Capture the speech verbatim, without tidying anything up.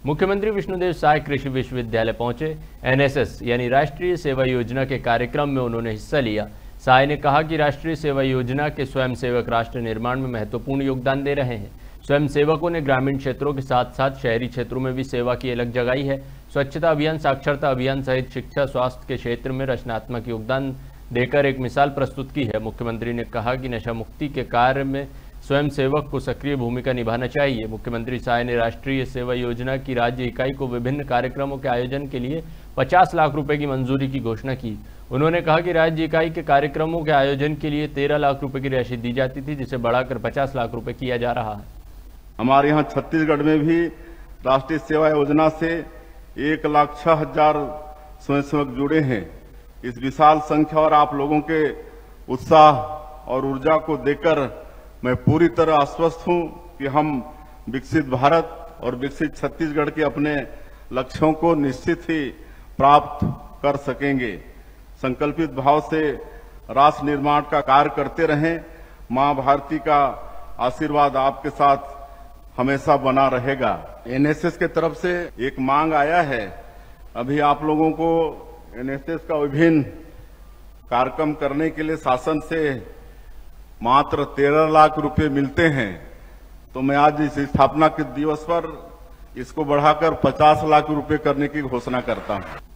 मुख्यमंत्री विष्णुदेव साय कृषि विश्वविद्यालय पहुंचे। एनएसएस यानी राष्ट्रीय सेवा योजना के कार्यक्रम में उन्होंने हिस्सा लिया। साय ने कहा कि राष्ट्रीय सेवा योजना के स्वयंसेवक राष्ट्र निर्माण में महत्वपूर्ण योगदान दे रहे हैं। स्वयंसेवकों ने ग्रामीण क्षेत्रों के साथ साथ शहरी क्षेत्रों में भी सेवा की अलग जगाई है। स्वच्छता अभियान, साक्षरता अभियान सहित शिक्षा, स्वास्थ्य के क्षेत्र में रचनात्मक योगदान देकर एक मिसाल प्रस्तुत की है। मुख्यमंत्री ने कहा कि नशा मुक्ति के कार्य में स्वयंसेवक को सक्रिय भूमिका निभाना चाहिए। मुख्यमंत्री साय ने राष्ट्रीय सेवा योजना की राज्य इकाई को विभिन्न कार्यक्रमों के आयोजन के लिए पचास लाख रुपए की मंजूरी की घोषणा की। उन्होंने कहा कि राज्य इकाई के कार्यक्रमों के आयोजन के लिए तेरह लाख रुपए की राशि दी जाती थी, जिसे बढ़ाकर पचास लाख रुपए किया जा रहा है। हमारे यहाँ छत्तीसगढ़ में भी राष्ट्रीय सेवा योजना से एक लाख छह हजार स्वयंसेवक जुड़े हैं। इस विशाल संख्या और आप लोगों के उत्साह और ऊर्जा को देकर मैं पूरी तरह आश्वस्त हूं कि हम विकसित भारत और विकसित छत्तीसगढ़ के अपने लक्ष्यों को निश्चित ही प्राप्त कर सकेंगे। संकल्पित भाव से राष्ट्र निर्माण का कार्य करते रहें। मां भारती का आशीर्वाद आपके साथ हमेशा बना रहेगा। एनएसएस के तरफ से एक मांग आया है, अभी आप लोगों को एनएसएस का विभिन्न कार्यक्रम करने के लिए शासन से मात्र तेरह लाख रुपए मिलते हैं, तो मैं आज इस स्थापना के दिवस पर इसको बढ़ाकर पचास लाख रुपए करने की घोषणा करता हूं।